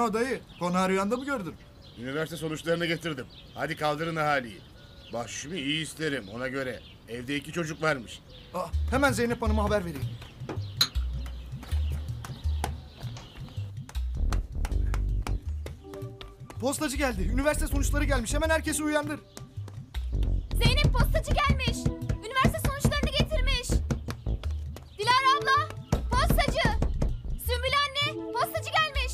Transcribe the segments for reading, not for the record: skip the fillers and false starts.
o dayı? Konağı rüyanda mı gördün? Üniversite sonuçlarını getirdim. Hadi kaldırın ahaliyi. Başımı iyi isterim ona göre. Evde 2 çocuk varmış. Hemen Zeynep Hanım'a haber vereyim. Postacı geldi. Üniversite sonuçları gelmiş. Hemen herkesi uyandır. Zeynep postacı gelmiş. Üniversite sonuçlarını getirmiş. Dilara abla, postacı. Sümbül anne, postacı gelmiş.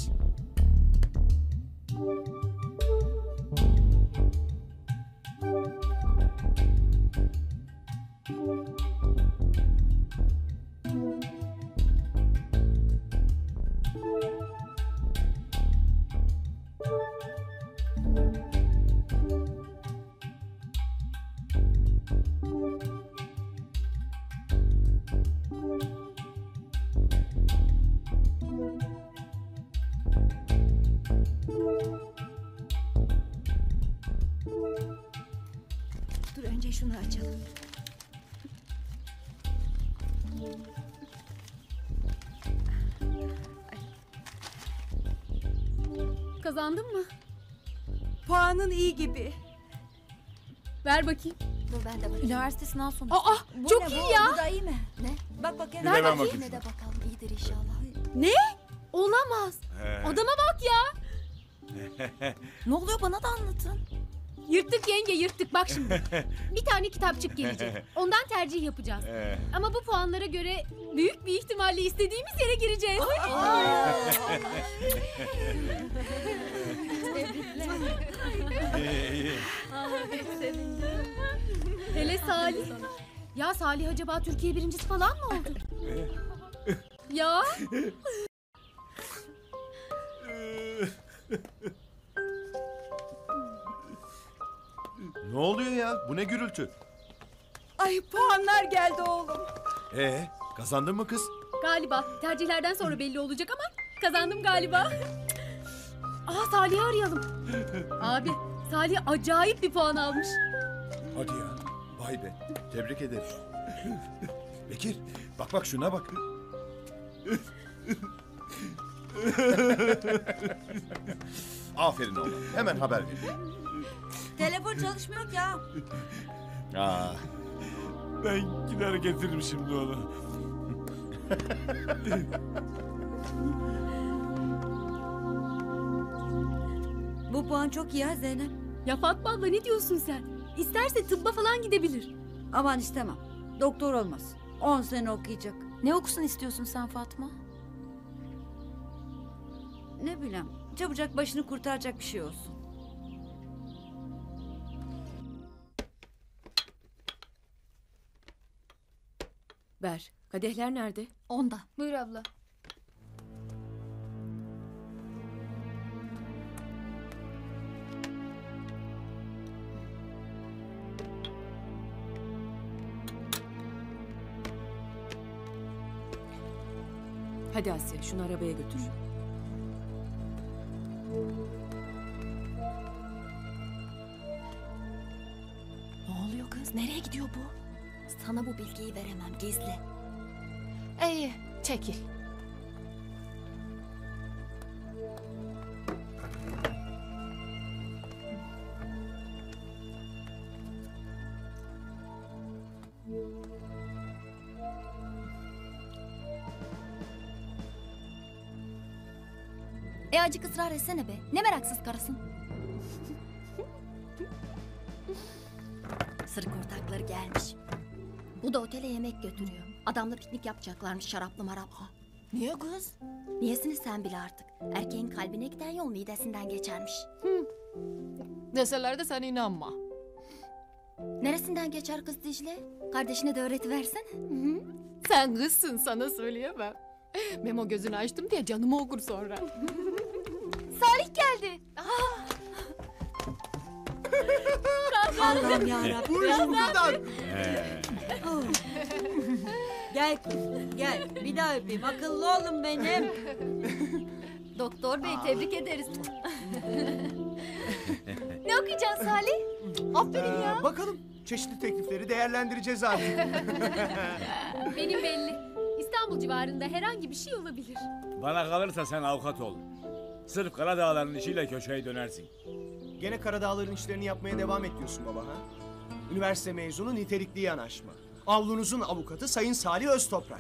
Dur önce şunu açalım. Kazandın mı? Puanın iyi gibi. Ver bakayım. Dur ben de bakayım. Üniversite sınav sonucu. Çok iyi ya. Bu da iyi mi? Ne? Bak bakayım. Bir de ben bakayım Ne de bakalım iyidir inşallah. Ne? Olamaz. Adama bak ya. Ne oluyor bana da anlatın. Yırttık yenge yırttık. Bak şimdi. Bir tane kitapçık gelecek. Ondan tercih yapacağız. Ama bu puanlara göre büyük bir ihtimalle istediğimiz yere gireceğiz. Hele Salih. Ya Salih acaba Türkiye birincisi falan mı oldu? Ya. Ne oluyor ya? Bu ne gürültü? Ay puanlar geldi oğlum. Kazandın mı kız? Galiba. Tercihlerden sonra belli olacak ama kazandım galiba. Salih'i arayalım. Abi Salih acayip bir puan almış. Hadi ya. Vay be. Tebrik ederim. Bekir, bak şuna bak. Aferin oğlum. Hemen haber ver. Telefon çalışmıyor ki ya. Ben gider getiririm şimdi onu. Bu puan çok iyi ha Zeynep. Ya Fatma abla ne diyorsun sen? İsterse tıbba falan gidebilir. Aman istemem. Doktor olmaz. 10 sene okuyacak. Ne okusun istiyorsun sen Fatma? Ne bileyim. Çabucak başını kurtaracak bir şey olsun. Ver. Kadehler nerede? Onda. Buyur abla. Hadi Asya şunu arabaya götür. Ne oluyor kız? Nereye gidiyor bu? Sana bu bilgiyi veremem. Gizli. İyi, çekil. Acık ısrar etsene be. Ne meraksız karısın. Sırık ortakları gelmiş. Bu da otele yemek götürüyor. Adamla piknik yapacaklarmış şaraplı maraplı. Niye kız? Niyesini sen bile artık. Erkeğin kalbine giden yol midesinden geçermiş. Deseler de sen inanma. Neresinden geçer kız Dicle? Kardeşine de öğretiversene. Sen kızsın sana söyleyemem. Memo gözünü açtım diye canımı okur sonra. Salih geldi. Allah'ım yarabbim. Bu iş bu kadar. Gel kız, gel. Bir daha öpeyim. Akıllı oğlum benim. Doktor bey tebrik ederiz. Ne okuyacaksın Salih? Aferin ya. Bakalım. Çeşitli teklifleri değerlendireceğiz artık. Benim belli. İstanbul civarında herhangi bir şey olabilir. Bana kalırsa sen avukat ol. Sırf Karadağların işiyle köşeyi dönersin. Gene Karadağların işlerini yapmaya devam ediyorsun baba ha? Üniversite mezunu nitelikli yanaşma. Avlunuzun avukatı Sayın Salih Öztoprak.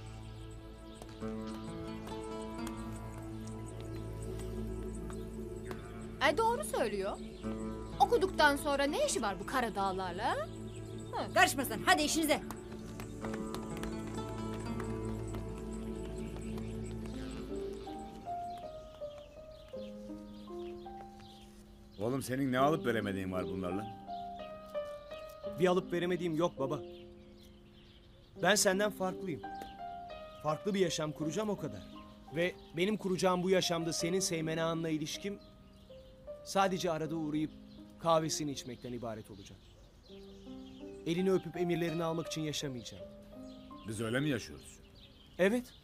Doğru söylüyor. Okuduktan sonra ne işi var bu Karadağlarla? Karışma sen. Hadi işinize. Oğlum senin ne alıp veremediğin var bunlarla? Bir alıp veremediğim yok baba. Ben senden farklıyım. Farklı bir yaşam kuracağım o kadar. Ve benim kuracağım bu yaşamda senin Seymena'nla ilişkim sadece arada uğrayıp kahvesini içmekten ibaret olacak. Elini öpüp emirlerini almak için yaşamayacağım. Biz öyle mi yaşıyoruz? Evet.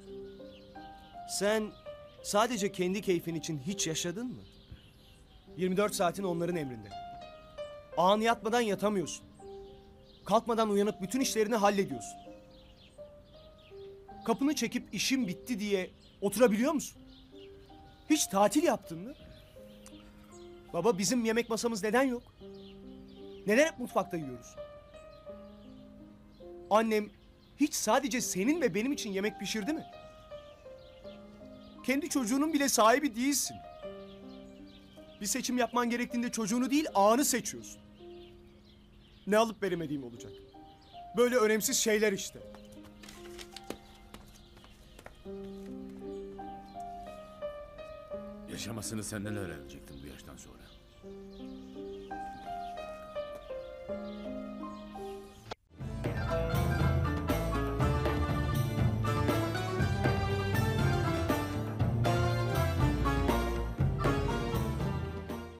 Sen sadece kendi keyfin için hiç yaşadın mı? 24 saatin onların emrinde. Ağın yatmadan yatamıyorsun. Kalkmadan uyanıp bütün işlerini hallediyorsun. Kapını çekip işim bitti diye oturabiliyor musun? Hiç tatil yaptın mı? Baba bizim yemek masamız neden yok? Neden hep mutfakta yiyoruz? Annem hiç sadece senin ve benim için yemek pişirdi mi? Kendi çocuğunun bile sahibi değilsin. Bir seçim yapman gerektiğinde çocuğunu değil ağını seçiyorsun. Ne alıp veremediğim olacak. Böyle önemsiz şeyler işte. Yaşamasını senden öğrenecektim bu yaştan sonra.